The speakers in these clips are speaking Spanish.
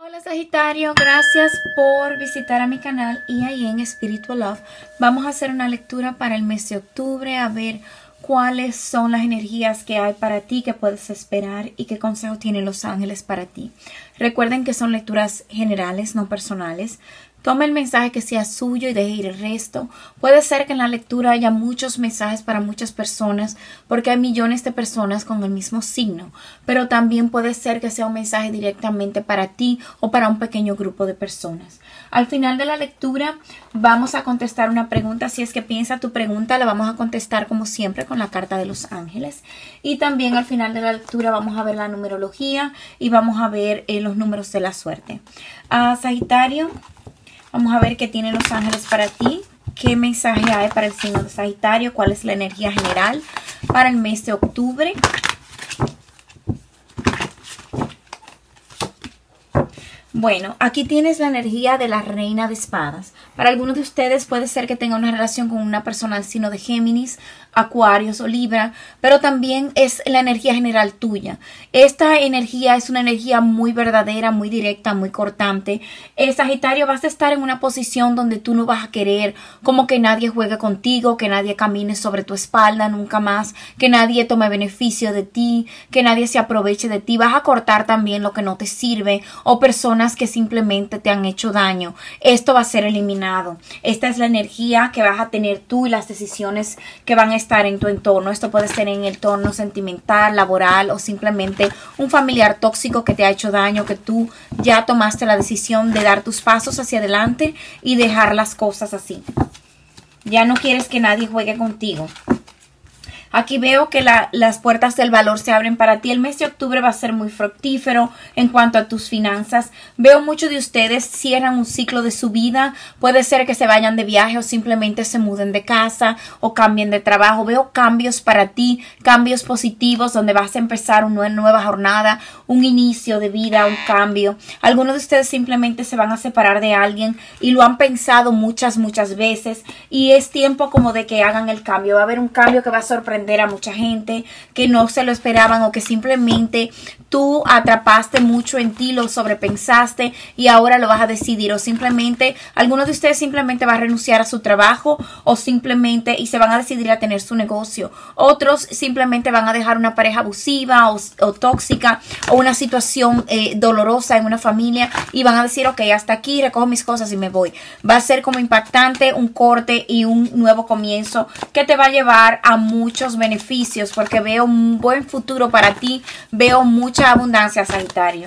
Hola Sagitario, gracias por visitar a mi canal y ahí en Spiritual Love vamos a hacer una lectura para el mes de octubre, a ver cuáles son las energías que hay para ti, que puedes esperar y qué consejo tienen los ángeles para ti. Recuerden que son lecturas generales, no personales. Tome el mensaje que sea suyo y deje ir el resto. Puede ser que en la lectura haya muchos mensajes para muchas personas porque hay millones de personas con el mismo signo. Pero también puede ser que sea un mensaje directamente para ti o para un pequeño grupo de personas. Al final de la lectura vamos a contestar una pregunta. Si es que piensa tu pregunta, la vamos a contestar como siempre con la carta de los ángeles. Y también al final de la lectura vamos a ver la numerología y vamos a ver los números de la suerte. Sagitario. Vamos a ver qué tienen los ángeles para ti, qué mensaje hay para el signo de Sagitario, cuál es la energía general para el mes de octubre. Bueno, aquí tienes la energía de la reina de espadas. Para algunos de ustedes puede ser que tenga una relación con una persona del signo de Géminis, Acuarios o Libra, pero también es la energía general tuya. Esta energía es una energía muy verdadera, muy directa, muy cortante. Sagitario, vas a estar en una posición donde tú no vas a querer como que nadie juegue contigo, que nadie camine sobre tu espalda nunca más, que nadie tome beneficio de ti, que nadie se aproveche de ti. Vas a cortar también lo que no te sirve o personas que simplemente te han hecho daño. Esto va a ser eliminado. Esta es la energía que vas a tener tú y las decisiones que van a estar en tu entorno. Esto puede ser en el entorno sentimental, laboral o simplemente un familiar tóxico que te ha hecho daño, que tú ya tomaste la decisión de dar tus pasos hacia adelante y dejar las cosas así. Ya no quieres que nadie juegue contigo. Aquí veo que las puertas del valor se abren para ti. El mes de octubre va a ser muy fructífero en cuanto a tus finanzas. Veo muchos de ustedes cierran un ciclo de su vida. Puede ser que se vayan de viaje o simplemente se muden de casa o cambien de trabajo. Veo cambios para ti, cambios positivos donde vas a empezar una nueva jornada, un inicio de vida, un cambio. Algunos de ustedes simplemente se van a separar de alguien y lo han pensado muchas veces y es tiempo como de que hagan el cambio. Va a haber un cambio que va a sorprender a mucha gente que no se lo esperaban o que simplemente tú atrapaste mucho en ti, lo sobrepensaste y ahora lo vas a decidir, o simplemente algunos de ustedes simplemente van a renunciar a su trabajo o simplemente y se van a decidir a tener su negocio. Otros simplemente van a dejar una pareja abusiva o tóxica o una situación dolorosa en una familia y van a decir, ok, hasta aquí, recojo mis cosas y me voy. Va a ser como impactante, un corte y un nuevo comienzo que te va a llevar a muchos beneficios porque veo un buen futuro para ti, veo mucha abundancia, Sagitario.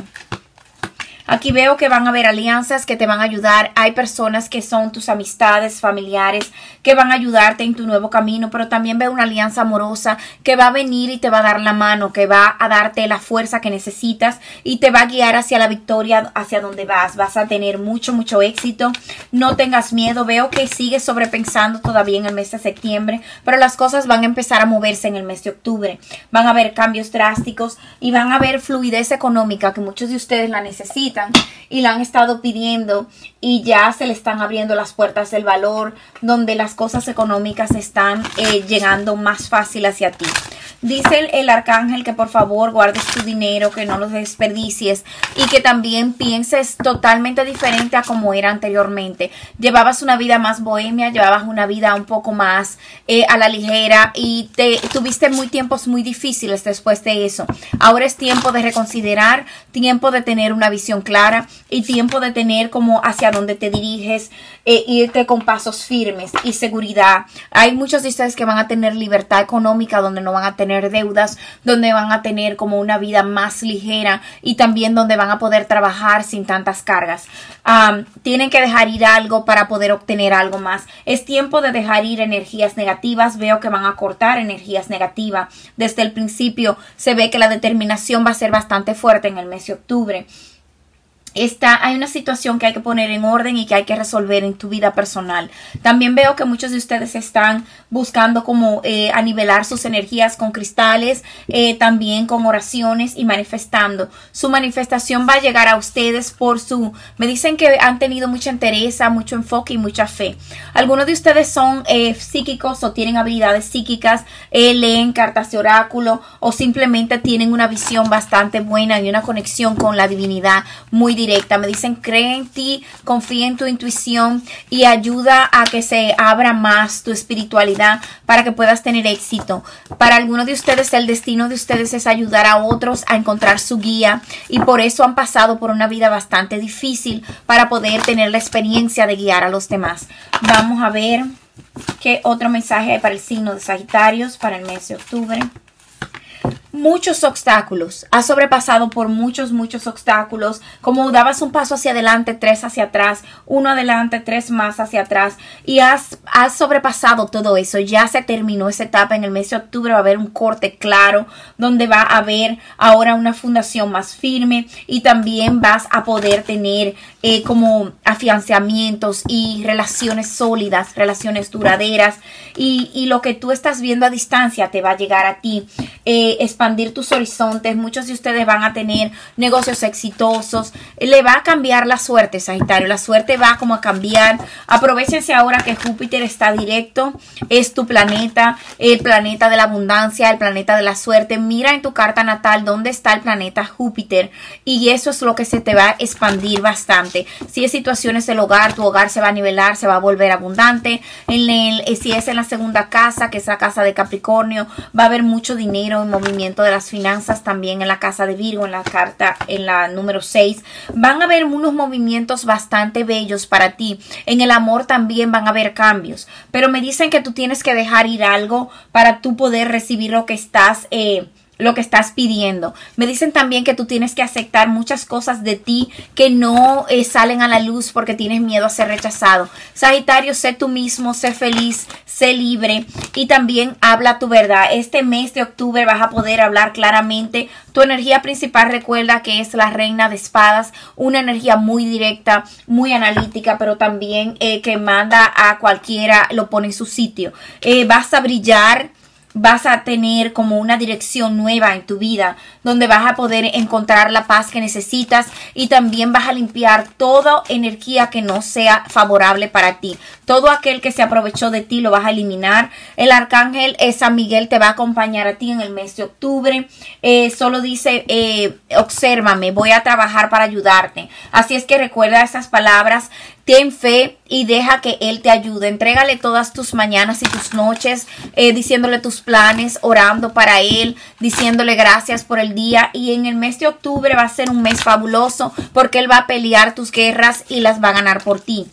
Aquí veo que van a haber alianzas que te van a ayudar. Hay personas que son tus amistades, familiares, que van a ayudarte en tu nuevo camino, pero también veo una alianza amorosa que va a venir y te va a dar la mano, que va a darte la fuerza que necesitas y te va a guiar hacia la victoria, hacia donde vas. Vas a tener mucho éxito. No tengas miedo. Veo que sigues sobrepensando todavía en el mes de septiembre, pero las cosas van a empezar a moverse en el mes de octubre. Van a haber cambios drásticos y van a haber fluidez económica que muchos de ustedes la necesitan y la han estado pidiendo y ya se le están abriendo las puertas del valor donde las cosas económicas están llegando más fácil hacia ti. Dice el arcángel que por favor guardes tu dinero, que no lo desperdicies y que también pienses totalmente diferente a como era anteriormente. Llevabas una vida más bohemia, llevabas una vida un poco más a la ligera y tuviste tiempos muy difíciles después de eso. Ahora es tiempo de reconsiderar, tiempo de tener una visión clara y tiempo de tener como hacia dónde te diriges, irte con pasos firmes y seguridad. Hay muchos de ustedes que van a tener libertad económica donde no van a tener deudas, donde van a tener como una vida más ligera y también donde van a poder trabajar sin tantas cargas. Tienen que dejar ir algo para poder obtener algo más. Es tiempo de dejar ir energías negativas. Veo que van a cortar energías negativas. Desde el principio se ve que la determinación va a ser bastante fuerte en el mes de octubre. Hay una situación que hay que poner en orden y que hay que resolver en tu vida personal. También veo que muchos de ustedes están buscando como anivelar sus energías con cristales, también con oraciones y manifestando. Su manifestación va a llegar a ustedes me dicen que han tenido mucha entereza, mucho enfoque y mucha fe. Algunos de ustedes son psíquicos o tienen habilidades psíquicas, leen cartas de oráculo o simplemente tienen una visión bastante buena y una conexión con la divinidad muy directa. directa. Me dicen, cree en ti, confía en tu intuición y ayuda a que se abra más tu espiritualidad para que puedas tener éxito. Para algunos de ustedes, el destino de ustedes es ayudar a otros a encontrar su guía, y por eso han pasado por una vida bastante difícil para poder tener la experiencia de guiar a los demás. Vamos a ver qué otro mensaje hay para el signo de Sagitarios para el mes de octubre. Muchos obstáculos, has sobrepasado por muchos obstáculos, como dabas un paso hacia adelante, 3 hacia atrás, 1 adelante, 3 más hacia atrás, y has sobrepasado todo eso. Ya se terminó esa etapa. En el mes de octubre va a haber un corte claro, donde va a haber ahora una fundación más firme, y también vas a poder tener como afianzamientos y relaciones sólidas, relaciones duraderas, y lo que tú estás viendo a distancia te va a llegar a ti. Expandir tus horizontes. Muchos de ustedes van a tener negocios exitosos. Le va a cambiar la suerte, Sagitario. La suerte va como a cambiar. Aprovechense ahora que Júpiter está directo. Es tu planeta, el planeta de la abundancia, el planeta de la suerte. Mira en tu carta natal dónde está el planeta Júpiter, y eso es lo que se te va a expandir bastante. Si es situaciones del hogar, tu hogar se va a nivelar, se va a volver abundante. Si es en la segunda casa, que es la casa de Capricornio, va a haber mucho dinero en movimiento de las finanzas. También en la casa de Virgo, en la carta, en la número 6, van a haber unos movimientos bastante bellos para ti. En el amor también van a haber cambios, pero me dicen que tú tienes que dejar ir algo para tú poder recibir lo que estás pidiendo. Me dicen también que tú tienes que aceptar muchas cosas de ti que no salen a la luz porque tienes miedo a ser rechazado. Sagitario, sé tú mismo, sé feliz, sé libre, y también habla tu verdad. Este mes de octubre vas a poder hablar claramente. Tu energía principal, recuerda que es la reina de espadas, una energía muy directa, muy analítica, pero también que manda a cualquiera, lo pone en su sitio. Vas a brillar. Vas a tener como una dirección nueva en tu vida, donde vas a poder encontrar la paz que necesitas, y también vas a limpiar toda energía que no sea favorable para ti. Todo aquel que se aprovechó de ti lo vas a eliminar. El arcángel San Miguel te va a acompañar a ti en el mes de octubre. Solo dice, obsérvame, voy a trabajar para ayudarte. Así es que recuerda esas palabras. Ten fe y deja que Él te ayude. Entrégale todas tus mañanas y tus noches, diciéndole tus planes, orando para Él, diciéndole gracias por el día. Y en el mes de octubre va a ser un mes fabuloso, porque Él va a pelear tus guerras y las va a ganar por ti.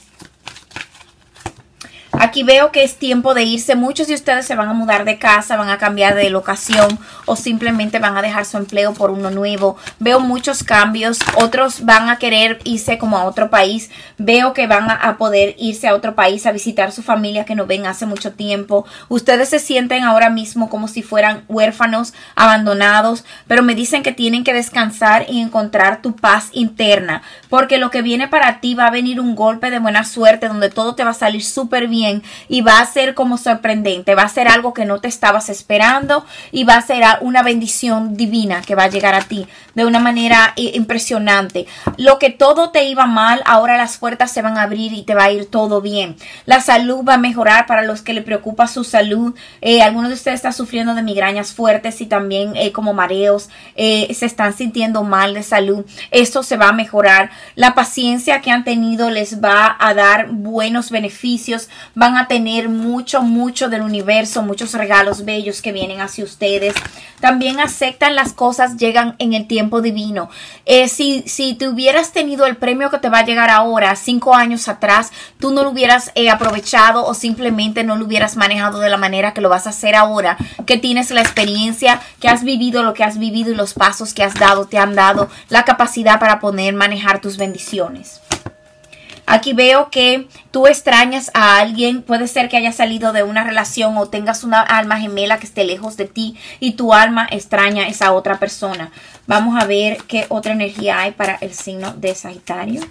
Aquí veo que es tiempo de irse. Muchos de ustedes se van a mudar de casa, van a cambiar de locación, o simplemente van a dejar su empleo por uno nuevo. Veo muchos cambios. Otros van a querer irse como a otro país. Veo que van a poder irse a otro país a visitar su familia que no ven hace mucho tiempo. Ustedes se sienten ahora mismo como si fueran huérfanos, abandonados, pero me dicen que tienen que descansar y encontrar tu paz interna, porque lo que viene para ti va a venir un golpe de buena suerte donde todo te va a salir súper bien. Y va a ser como sorprendente, va a ser algo que no te estabas esperando, y va a ser una bendición divina que va a llegar a ti de una manera impresionante. Lo que todo te iba mal, ahora las puertas se van a abrir y te va a ir todo bien. La salud va a mejorar para los que le preocupa su salud. Algunos de ustedes están sufriendo de migrañas fuertes y también como mareos, se están sintiendo mal de salud. Esto se va a mejorar. La paciencia que han tenido les va a dar buenos beneficios. Van a tener mucho del universo, muchos regalos bellos que vienen hacia ustedes. También aceptan las cosas, llegan en el tiempo divino. Si te hubieras tenido el premio que te va a llegar ahora, 5 años atrás, tú no lo hubieras aprovechado, o simplemente no lo hubieras manejado de la manera que lo vas a hacer ahora, que tienes la experiencia, que has vivido lo que has vivido, y los pasos que has dado te han dado la capacidad para poder manejar tus bendiciones. Aquí veo que tú extrañas a alguien. Puede ser que hayas salido de una relación o tengas una alma gemela que esté lejos de ti y tu alma extraña a esa otra persona. Vamos a ver qué otra energía hay para el signo de Sagitario.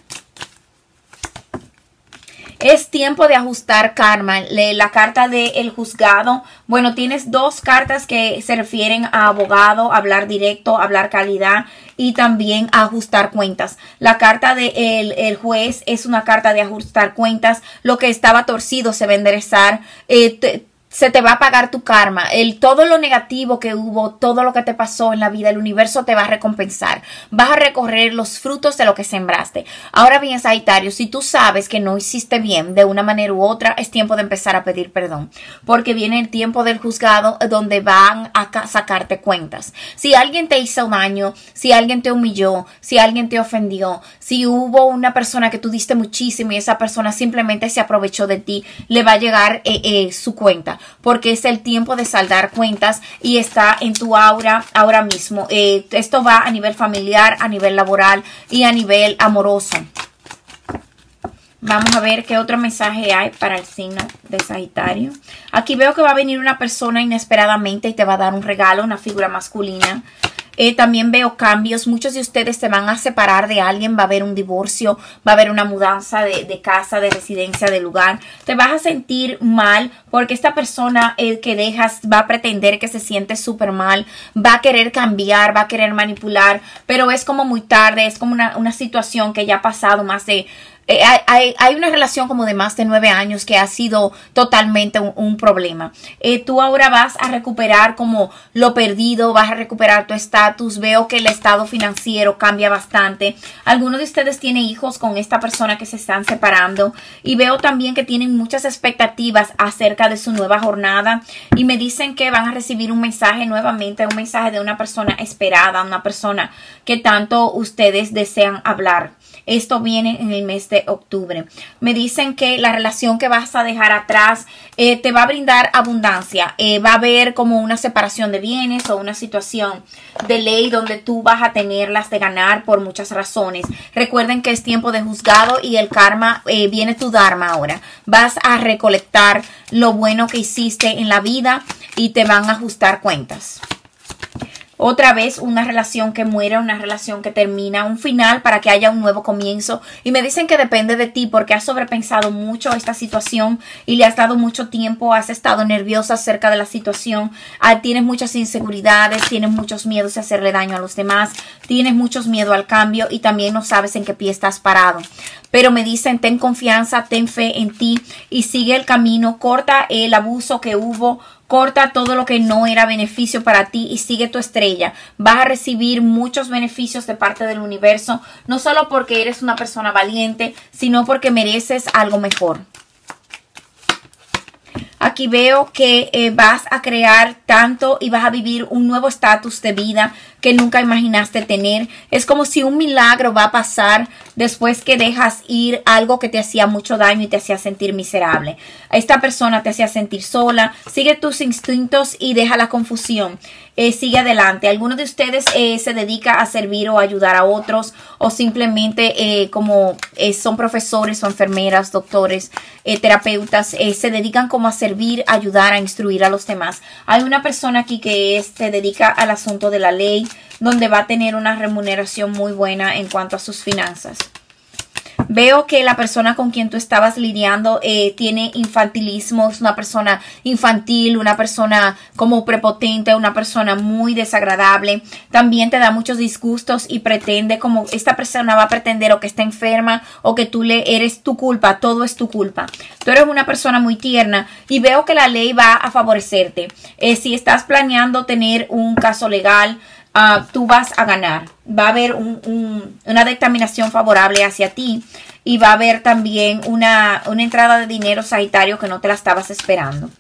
Es tiempo de ajustar karma. La carta del juzgado. Bueno, tienes dos cartas que se refieren a abogado, hablar directo, hablar calidad y también a ajustar cuentas. La carta del juez es una carta de ajustar cuentas. Lo que estaba torcido se va a enderezar. se te va a pagar tu karma. Todo lo negativo que hubo, todo lo que te pasó en la vida, el universo te va a recompensar. Vas a recorrer los frutos de lo que sembraste. Ahora bien, Sagitario, si tú sabes que no hiciste bien de una manera u otra, es tiempo de empezar a pedir perdón. Porque viene el tiempo del juzgado donde van a sacarte cuentas. Si alguien te hizo daño, si alguien te humilló, si alguien te ofendió, si hubo una persona que tú diste muchísimo y esa persona simplemente se aprovechó de ti, le va a llegar su cuenta. Porque es el tiempo de saldar cuentas y está en tu aura ahora mismo. Esto va a nivel familiar, a nivel laboral y a nivel amoroso. Vamos a ver qué otro mensaje hay para el signo de Sagitario. Aquí veo que va a venir una persona inesperadamente y te va a dar un regalo, una figura masculina. También veo cambios. Muchos de ustedes se van a separar de alguien. Va a haber un divorcio, va a haber una mudanza de casa, de residencia, de lugar. Te vas a sentir mal porque esta persona que dejas va a pretender que se siente súper mal. Va a querer cambiar, va a querer manipular. Pero es como muy tarde, es como una situación que ya ha pasado más de... Hay una relación como de más de 9 años que ha sido totalmente un problema. Tú ahora vas a recuperar como lo perdido, vas a recuperar tu estatus. Veo que el estado financiero cambia bastante. Algunos de ustedes tienen hijos con esta persona que se están separando. Y veo también que tienen muchas expectativas acerca de su nueva jornada. Y me dicen que van a recibir un mensaje nuevamente, un mensaje de una persona esperada, una persona que tanto ustedes desean hablar. Esto viene en el mes de octubre. Me dicen que la relación que vas a dejar atrás te va a brindar abundancia. Va a haber como una separación de bienes o una situación de ley donde tú vas a tenerlas de ganar por muchas razones. Recuerden que es tiempo de juzgado y el karma, viene tu dharma ahora. Vas a recolectar lo bueno que hiciste en la vida y te van a ajustar cuentas. Otra vez una relación que muere, una relación que termina, un final para que haya un nuevo comienzo. Y me dicen que depende de ti porque has sobrepensado mucho esta situación y le has dado mucho tiempo, has estado nerviosa acerca de la situación, tienes muchas inseguridades, tienes muchos miedos de hacerle daño a los demás, tienes muchos miedo al cambio y también no sabes en qué pie estás parado. Pero me dicen, ten confianza, ten fe en ti y sigue el camino, corta el abuso que hubo, corta todo lo que no era beneficio para ti y sigue tu estrella. Vas a recibir muchos beneficios de parte del universo, no solo porque eres una persona valiente, sino porque mereces algo mejor. Aquí veo que vas a crear tanto y vas a vivir un nuevo estatus de vida que nunca imaginaste tener. Es como si un milagro va a pasar después que dejas ir algo que te hacía mucho daño y te hacía sentir miserable. Esta persona te hacía sentir sola. Sigue tus instintos y deja la confusión. Sigue adelante. Algunos de ustedes se dedica a servir o ayudar a otros o simplemente como son profesores o enfermeras, doctores, terapeutas, se dedican como a servir, ayudar, a instruir a los demás. Hay una persona aquí que se dedica al asunto de la ley, donde va a tener una remuneración muy buena en cuanto a sus finanzas. Veo que la persona con quien tú estabas lidiando tiene infantilismo, es una persona infantil, una persona como prepotente, una persona muy desagradable. También te da muchos disgustos y pretende como esta persona va a pretender o que está enferma o que tú eres tu culpa, todo es tu culpa. Tú eres una persona muy tierna y veo que la ley va a favorecerte. Si estás planeando tener un caso legal, tú vas a ganar. Va a haber una determinación favorable hacia ti y va a haber también una entrada de dinero, Sagitario, que no te la estabas esperando.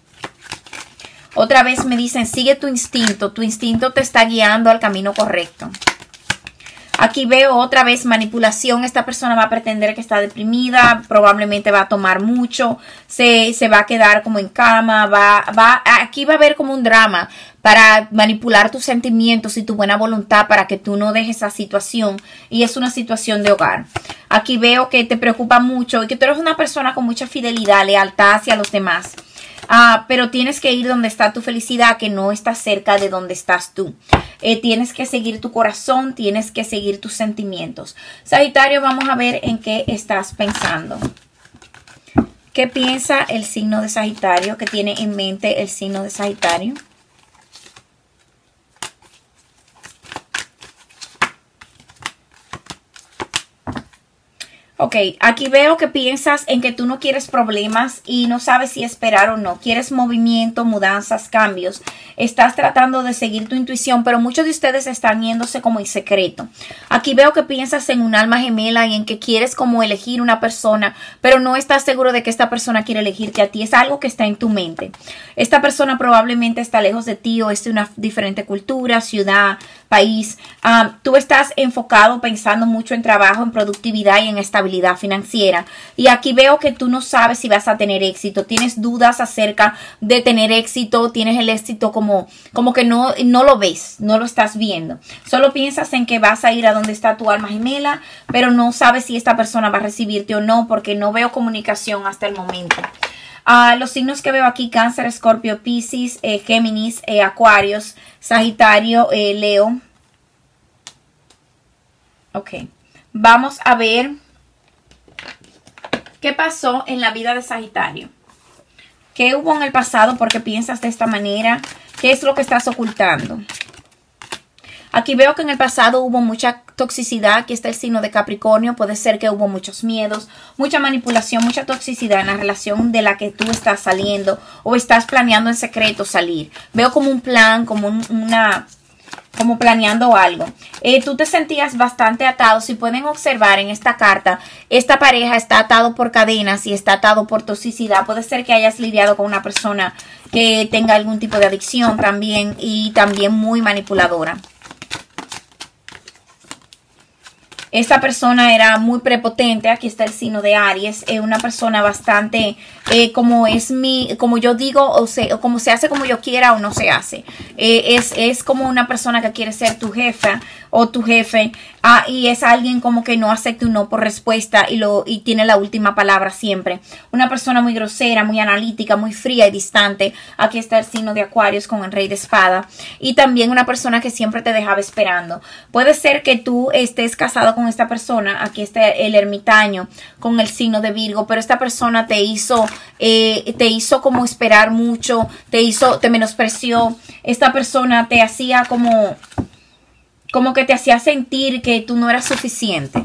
Otra vez me dicen, sigue tu instinto te está guiando al camino correcto. Aquí veo otra vez manipulación. Esta persona va a pretender que está deprimida, probablemente va a tomar mucho, se va a quedar como en cama, aquí va a haber como un drama para manipular tus sentimientos y tu buena voluntad para que tú no dejes esa situación. Y es una situación de hogar. Aquí veo que te preocupa mucho y que tú eres una persona con mucha fidelidad, lealtad hacia los demás. Pero tienes que ir donde está tu felicidad, que no está cerca de donde estás tú. Tienes que seguir tu corazón, tienes que seguir tus sentimientos. Sagitario, vamos a ver en qué estás pensando. ¿Qué piensa el signo de Sagitario? ¿Qué tiene en mente el signo de Sagitario? Ok, aquí veo que piensas en que tú no quieres problemas y no sabes si esperar o no. Quieres movimiento, mudanzas, cambios. Estás tratando de seguir tu intuición, pero muchos de ustedes están yéndose como en secreto. Aquí veo que piensas en un alma gemela y en que quieres como elegir una persona, pero no estás seguro de que esta persona quiere elegirte a ti. Es algo que está en tu mente. Esta persona probablemente está lejos de ti o es de una diferente cultura, ciudad, país. Tú estás enfocado pensando mucho en trabajo, en productividad y en estabilidad financiera, y aquí veo que tú no sabes si vas a tener éxito, tienes dudas acerca de tener éxito, tienes el éxito como que no lo ves, no lo estás viendo, solo piensas en que vas a ir a donde está tu alma gemela, pero no sabes si esta persona va a recibirte o no, porque no veo comunicación hasta el momento. Los signos que veo aquí: Cáncer, Escorpio, Piscis, Géminis, Acuarios, Sagitario, Leo. Ok, vamos a ver qué pasó en la vida de Sagitario. ¿Qué hubo en el pasado? ¿Por qué piensas de esta manera? ¿Qué es lo que estás ocultando? Aquí veo que en el pasado hubo mucha toxicidad. Aquí está el signo de Capricornio. Puede ser que hubo muchos miedos, mucha manipulación, mucha toxicidad en la relación de la que tú estás saliendo o estás planeando en secreto salir. Veo como un plan, como como planeando algo. Tú te sentías bastante atado. Si pueden observar en esta carta, esta pareja está atado por cadenas y está atado por toxicidad. Puede ser que hayas lidiado con una persona que tenga algún tipo de adicción también, y también muy manipuladora. Esta persona era muy prepotente. Aquí está el signo de Aries. Es una persona bastante, como yo digo, o como se hace como yo quiera o no se hace. Es como una persona que quiere ser tu jefa o tu jefe. Y es alguien como que no acepta un no por respuesta y tiene la última palabra siempre. Una persona muy grosera, muy analítica, muy fría y distante. Aquí está el signo de Acuarios con el Rey de Espada. Y también una persona que siempre te dejaba esperando. Puede ser que tú estés casado con esta persona. Aquí está el Ermitaño con el signo de Virgo, pero esta persona te hizo como esperar mucho, te menospreció. Esta persona te hacía como que te hacía sentir que tú no eras suficiente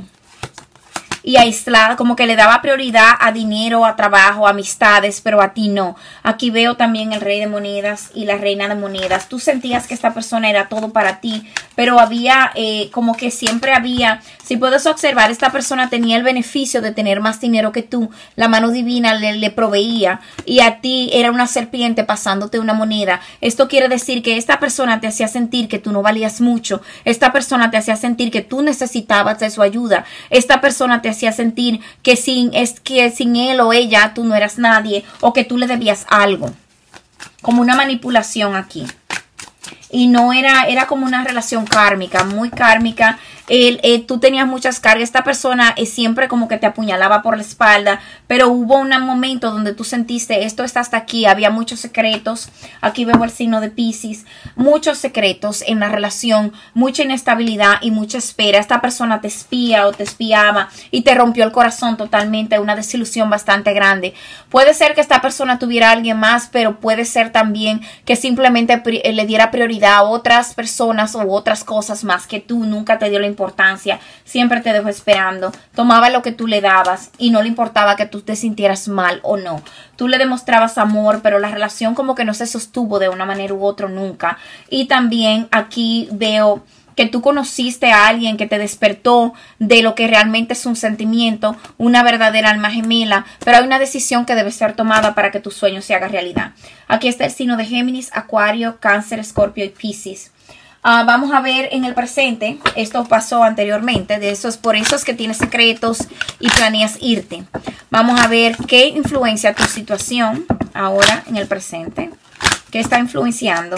y aislada, como que le daba prioridad a dinero, a trabajo, a amistades, pero a ti no. Aquí veo también el Rey de Monedas y la Reina de Monedas. Tú sentías que esta persona era todo para ti, pero había como que siempre había, si puedes observar, esta persona tenía el beneficio de tener más dinero que tú. La mano divina le proveía y a ti era una serpiente pasándote una moneda. Esto quiere decir que esta persona te hacía sentir que tú no valías mucho. Esta persona te hacía sentir que tú necesitabas de su ayuda. Esta persona te hacía sentir que sin él o ella tú no eras nadie, o que tú le debías algo. Como una manipulación aquí. Y no era como una relación kármica, muy kármica. Tú tenías muchas cargas. Esta persona siempre como que te apuñalaba por la espalda, pero hubo un momento donde tú sentiste, esto está hasta aquí. Había muchos secretos. Aquí veo el signo de Piscis. Muchos secretos en la relación, mucha inestabilidad y mucha espera. Esta persona te espía o te espiaba y te rompió el corazón totalmente. Una desilusión bastante grande. Puede ser que esta persona tuviera a alguien más, pero puede ser también que simplemente le diera prioridad a otras personas o otras cosas más que tú. Nunca te dio la importancia, siempre te dejó esperando, tomaba lo que tú le dabas y no le importaba que tú te sintieras mal o no. Tú le demostrabas amor, pero la relación como que no se sostuvo de una manera u otra nunca. Y también aquí veo que tú conociste a alguien que te despertó de lo que realmente es un sentimiento, una verdadera alma gemela, pero hay una decisión que debe ser tomada para que tu sueño se haga realidad. Aquí está el signo de Géminis, Acuario, Cáncer, Escorpio y Piscis. Vamos a ver en el presente. Esto pasó anteriormente. Por eso es que tienes secretos y planeas irte. Vamos a ver qué influencia tu situación ahora en el presente. ¿Qué está influenciando?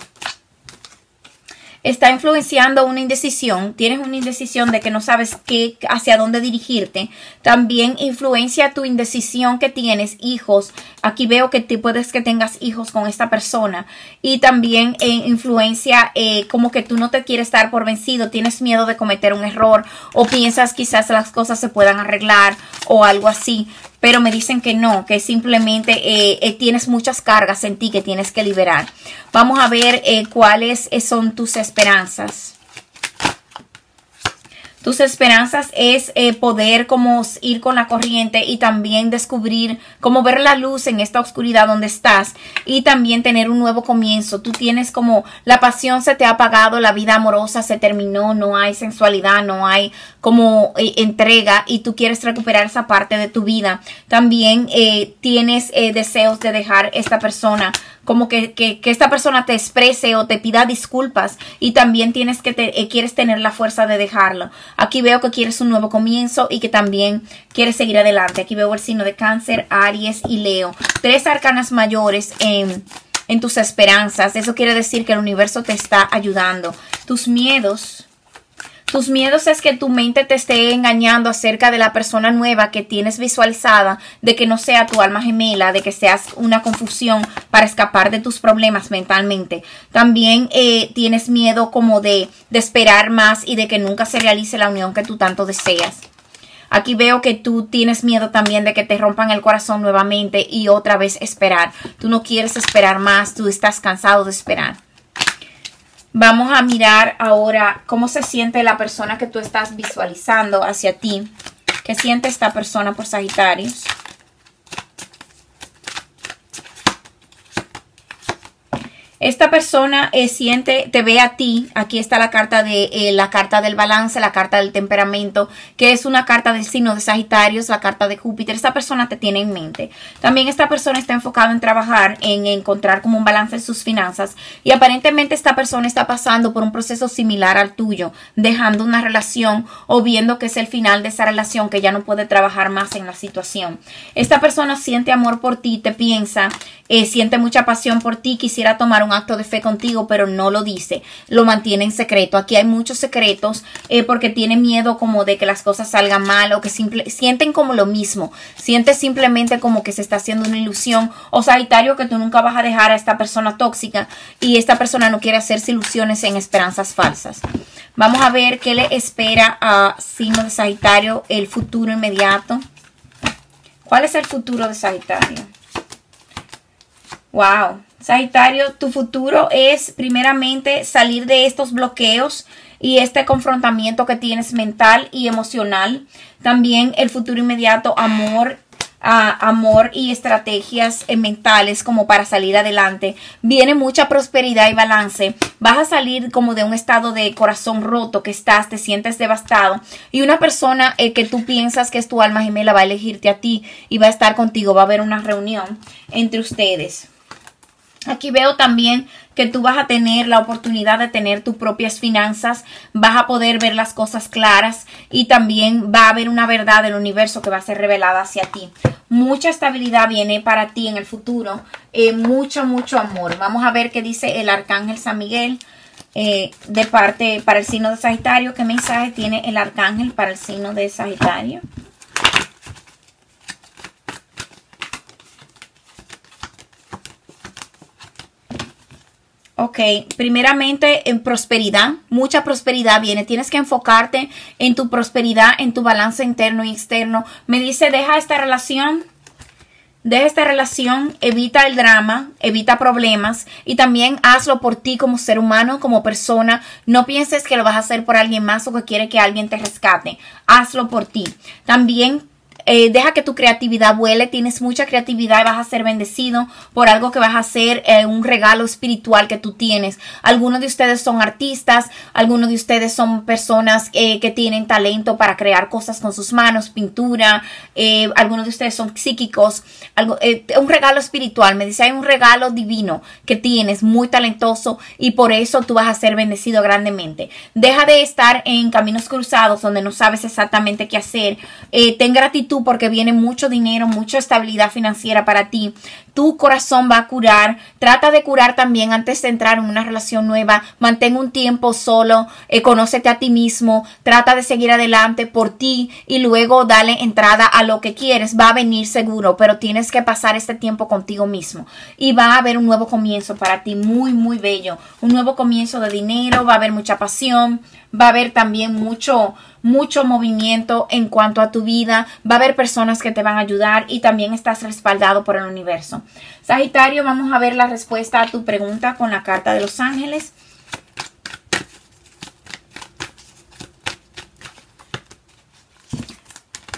Está influenciando una indecisión. Tienes una indecisión de que no sabes hacia dónde dirigirte. También influencia tu indecisión que tienes hijos. Aquí veo que puedes que tengas hijos con esta persona. Y también influencia como que tú no te quieres dar por vencido. Tienes miedo de cometer un error. O piensas quizás las cosas se puedan arreglar o algo así. Pero me dicen que no, que simplemente tienes muchas cargas en ti que tienes que liberar. Vamos a ver cuáles son tus esperanzas. Tus esperanzas es poder como ir con la corriente y también descubrir, como ver la luz en esta oscuridad donde estás y también tener un nuevo comienzo. Tú tienes como la pasión se te ha apagado, la vida amorosa se terminó, no hay sensualidad, no hay como entrega y tú quieres recuperar esa parte de tu vida. También tienes deseos de dejar esta persona, como que esta persona te exprese o te pida disculpas y también tienes quieres tener la fuerza de dejarlo. Aquí veo que quieres un nuevo comienzo y que también quieres seguir adelante. Aquí veo el signo de Cáncer, Aries y Leo. 3 arcanas mayores en tus esperanzas. Eso quiere decir que el universo te está ayudando. Tus miedos es que tu mente te esté engañando acerca de la persona nueva que tienes visualizada, de que no sea tu alma gemela, de que seas una confusión para escapar de tus problemas mentalmente. También tienes miedo como de esperar más y de que nunca se realice la unión que tú tanto deseas. Aquí veo que tú tienes miedo también de que te rompan el corazón nuevamente y otra vez esperar. Tú no quieres esperar más, tú estás cansado de esperar. Vamos a mirar ahora cómo se siente la persona que tú estás visualizando hacia ti. ¿Qué siente esta persona por Sagitarios? Esta persona te ve a ti. Aquí está la carta del balance, la carta del temperamento, que es una carta del signo de Sagitarios, la carta de Júpiter. Esta persona te tiene en mente. También esta persona está enfocada en trabajar, en encontrar como un balance en sus finanzas. Y aparentemente esta persona está pasando por un proceso similar al tuyo, dejando una relación o viendo que es el final de esa relación, que ya no puede trabajar más en la situación. Esta persona siente amor por ti, te piensa, siente mucha pasión por ti, quisiera tomar un acto de fe contigo, pero no lo dice, lo mantiene en secreto. Aquí hay muchos secretos porque tiene miedo como de que las cosas salgan mal o que sienten como lo mismo, siente simplemente como que se está haciendo una ilusión. O Sagitario, que tú nunca vas a dejar a esta persona tóxica y esta persona no quiere hacerse ilusiones en esperanzas falsas. Vamos a ver qué le espera a signo de Sagitario el futuro inmediato. ¿Cuál es el futuro de Sagitario? Wow, Sagitario, tu futuro es primeramente salir de estos bloqueos y este confrontamiento que tienes mental y emocional. También el futuro inmediato, amor y estrategias mentales como para salir adelante. Viene mucha prosperidad y balance. Vas a salir como de un estado de corazón roto que te sientes devastado. Y una persona que tú piensas que es tu alma gemela va a elegirte a ti y va a estar contigo. Va a haber una reunión entre ustedes. Aquí veo también que tú vas a tener la oportunidad de tener tus propias finanzas, vas a poder ver las cosas claras y también va a haber una verdad del universo que va a ser revelada hacia ti. Mucha estabilidad viene para ti en el futuro, mucho amor. Vamos a ver qué dice el arcángel San Miguel de parte para el signo de Sagitario. ¿Qué mensaje tiene el arcángel para el signo de Sagitario? Ok, primeramente en prosperidad, mucha prosperidad viene. Tienes que enfocarte en tu prosperidad, en tu balance interno y externo. Me dice, deja esta relación, evita el drama, evita problemas y también hazlo por ti como ser humano, como persona. No pienses que lo vas a hacer por alguien más o que quiere que alguien te rescate. Hazlo por ti. También deja que tu creatividad vuele, tienes mucha creatividad y vas a ser bendecido por algo que vas a hacer, un regalo espiritual que tú tienes. Algunos de ustedes son artistas, algunos de ustedes son personas que tienen talento para crear cosas con sus manos, pintura, algunos de ustedes son psíquicos, un regalo espiritual. Me dice, hay un regalo divino que tienes, muy talentoso y por eso tú vas a ser bendecido grandemente. Deja de estar en caminos cruzados donde no sabes exactamente qué hacer. Ten gratitud porque viene mucho dinero, mucha estabilidad financiera para ti. Tu corazón va a curar. Trata de curar también antes de entrar en una relación nueva. Mantén un tiempo solo. Conócete a ti mismo. Trata de seguir adelante por ti y luego dale entrada a lo que quieres. Va a venir seguro, pero tienes que pasar este tiempo contigo mismo. Y va a haber un nuevo comienzo para ti, muy bello. Un nuevo comienzo de dinero. Va a haber mucha pasión. Va a haber también mucho movimiento en cuanto a tu vida. Va a haber personas que te van a ayudar y también estás respaldado por el universo. Sagitario, vamos a ver la respuesta a tu pregunta con la carta de los ángeles.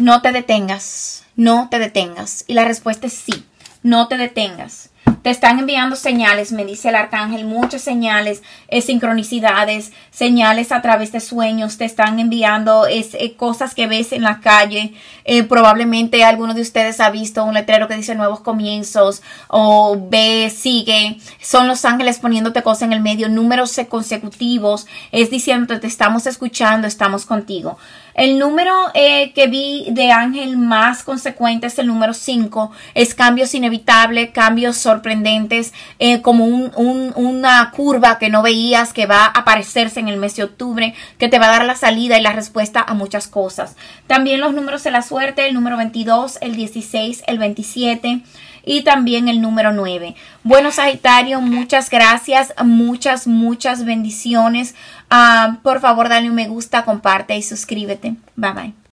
no te detengas, no te detengas. Y la respuesta es sí, no te detengas. Te están enviando señales, me dice el arcángel, muchas señales, sincronicidades, señales a través de sueños. Te están enviando cosas que ves en la calle. Probablemente alguno de ustedes ha visto un letrero que dice nuevos comienzos o ve, sigue. Son los ángeles poniéndote cosas en el medio, números consecutivos. Es diciendo, te estamos escuchando, estamos contigo. El número que vi de ángel más consecuente es el número 5. Es cambios inevitables, cambios sorprendentes, como una curva que no veías, que va a aparecerse en el mes de octubre, que te va a dar la salida y la respuesta a muchas cosas. También los números de la suerte, el número 22, el 16, el 27 y también el número 9. Bueno, Sagitario, muchas gracias, muchas bendiciones. Por favor, dale un me gusta, comparte y suscríbete. Bye bye.